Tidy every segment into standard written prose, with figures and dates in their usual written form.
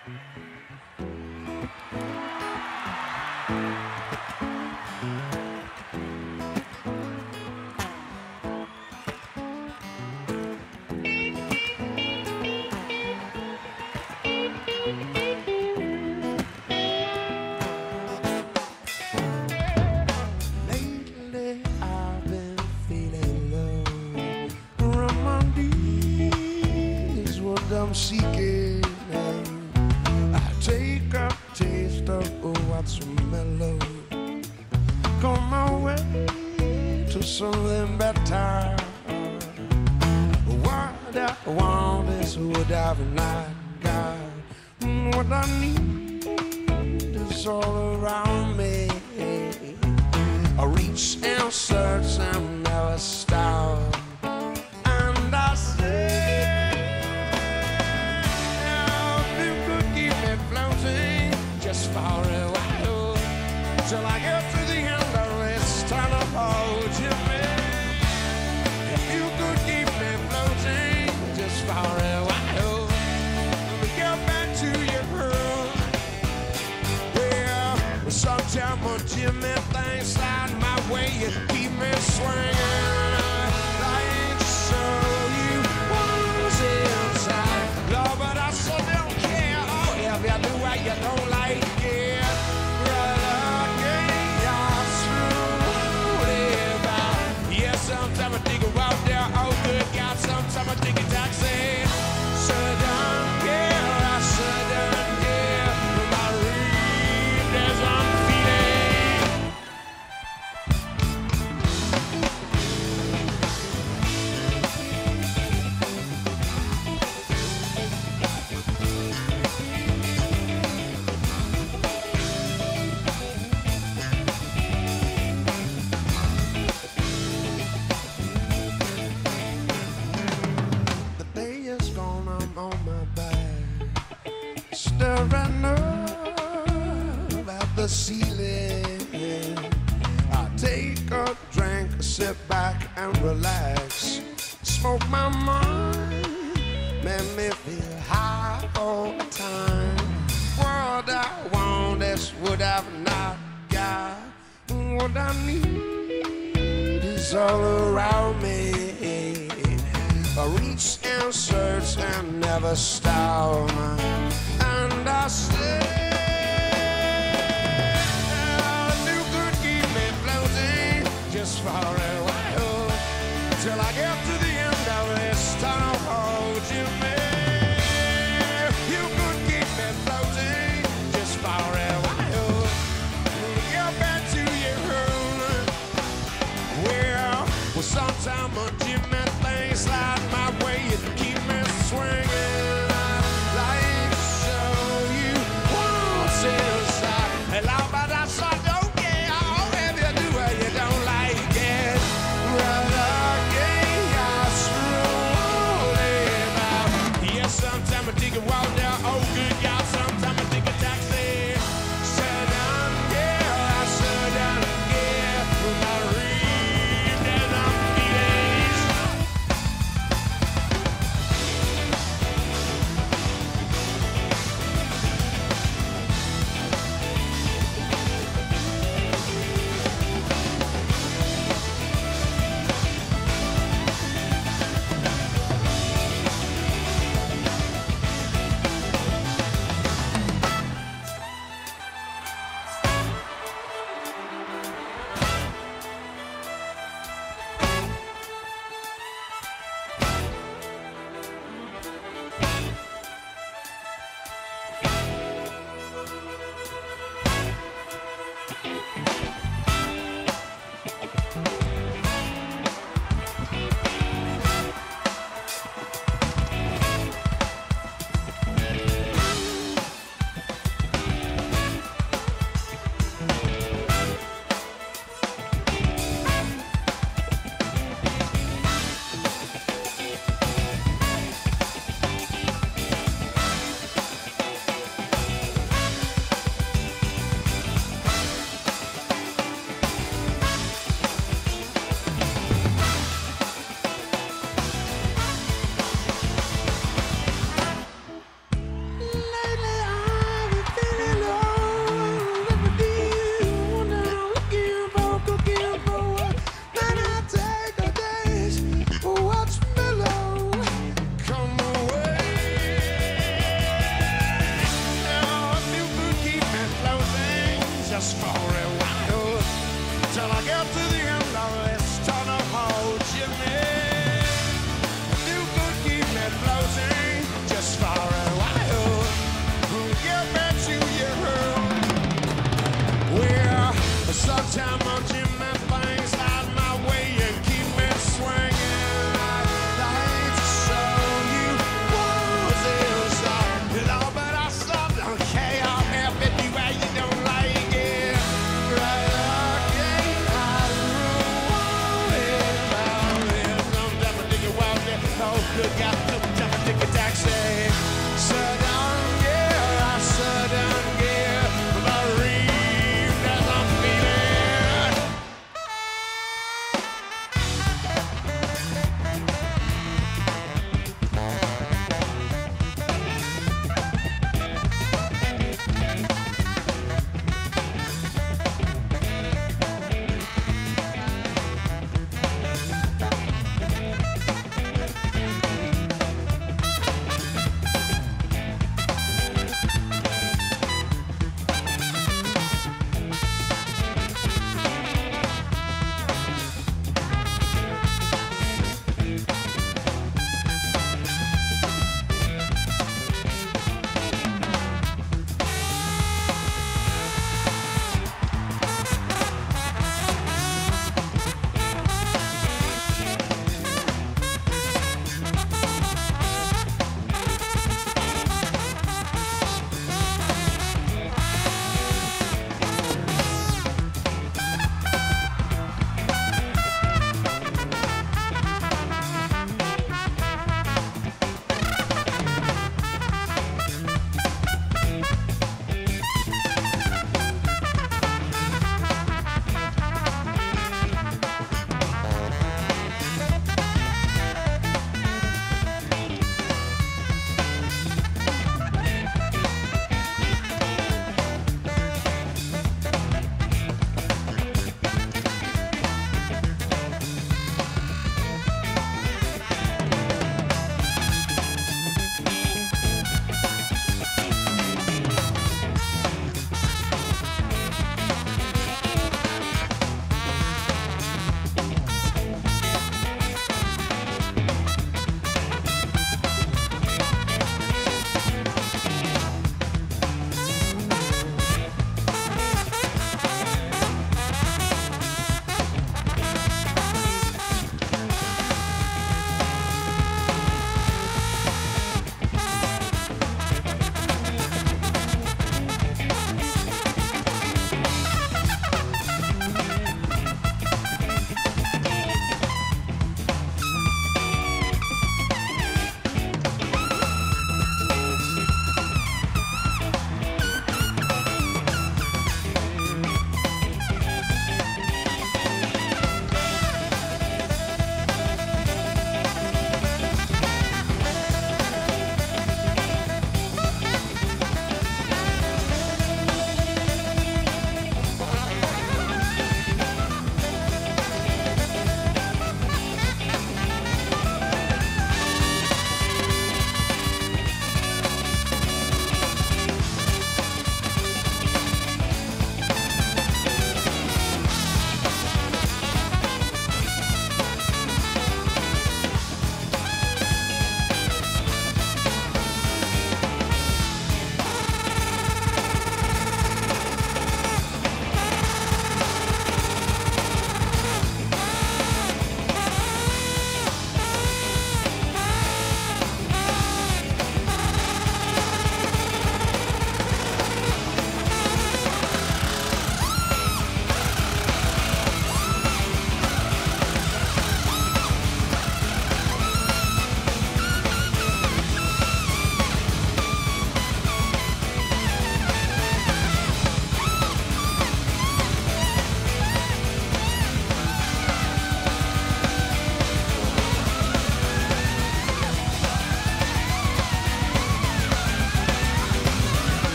I'm seeking. I take a taste of what's mellow. Come my way to something better. What I want is what I've not got. What I need is all around me. I reach and search and never stop. And I say, just for a while, till I get to the end of this tunnel. Hold you, man. If you could keep me floating just for a while, let me get back to your room. Well, sometimes when Jimmy things slide my way, you keep me swinging. Like to show you what's inside. Love, but I so don't care. Oh, if you do what you don't like. Sometimes I think about there, oh good God, sometimes I think it's taxi. Southern girl, I southern girl, my read as I'm feeling. On my back, staring up at the ceiling. I take a drink, sit back and relax. Smoke my mind, make me feel high all the time. What I want is what I've not got. What I need is all around me. I reach and search and never stop. And I say, you could keep me floating just for a while, till I get to the end of this tunnel. Hold you, man. You could keep me floating just for a while, get back to your room. Well, sometime on Jimmy things slide my way, you keep me swinging. Like to show you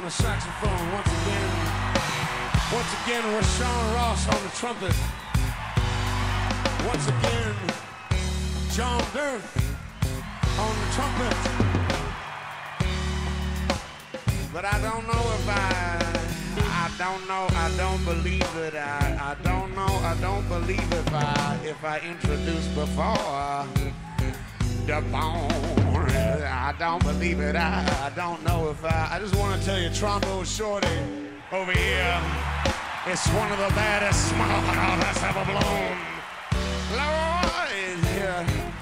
the saxophone. Once again, Rashawn Ross on the trumpet. Once again, John Durf on the trumpet. But I don't know if I don't believe it. I don't know, I don't believe if I introduce before the bone. I don't believe it. I don't know if I just want to tell you, Trombone Shorty over here, it's one of the baddest smoke that's ever blown. Lord is here.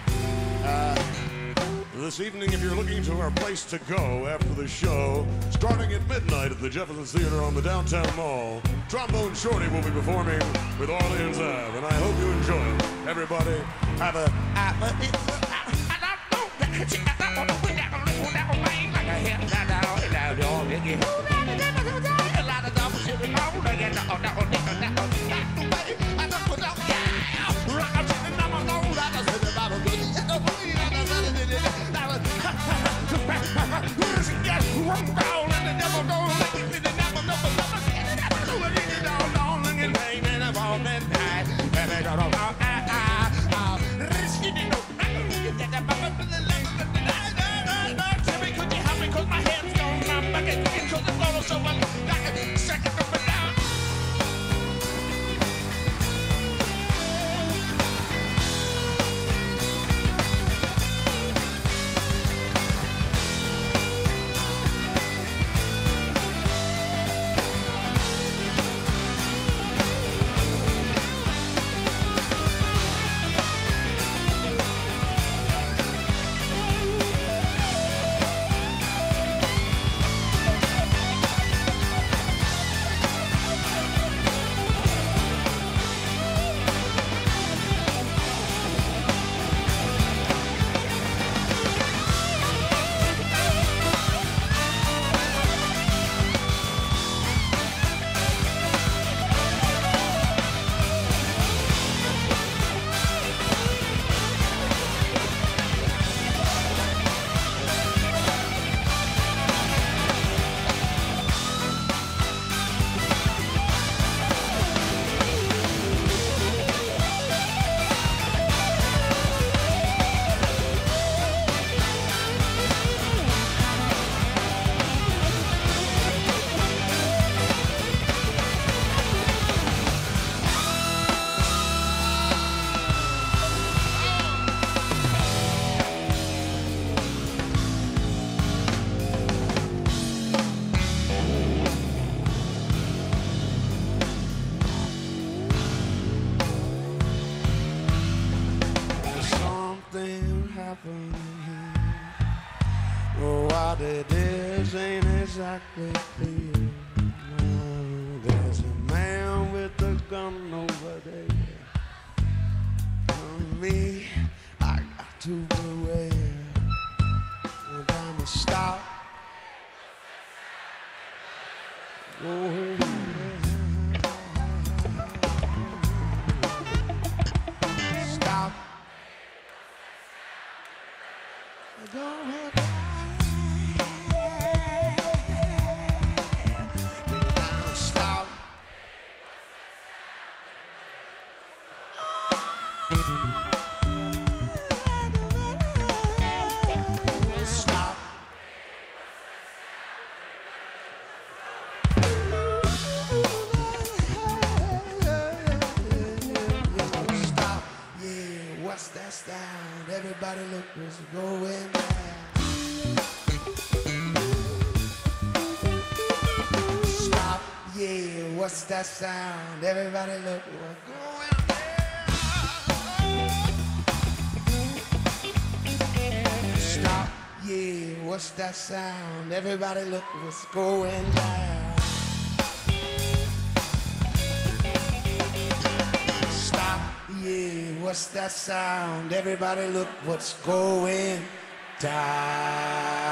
This evening, if you're looking for a place to go after the show, starting at midnight at the Jefferson Theater on the downtown mall, Trombone Shorty will be performing with Orleans Ave, and I hope you enjoy it. Everybody, have a... Oh, what it is ain't exactly clear. No, there's a man with a gun over there. On me, I got to beware. I'm gonna stop. Oh, stop. Don't have stop. Stop. Stop. Yeah, what's that sound? Everybody look what's going down. Stop. Yeah, what's that sound? Everybody look what's going down. Stop. Yeah, what's that sound? Everybody look what's going down. Stop. Yeah, what's that sound? Everybody look what's going down.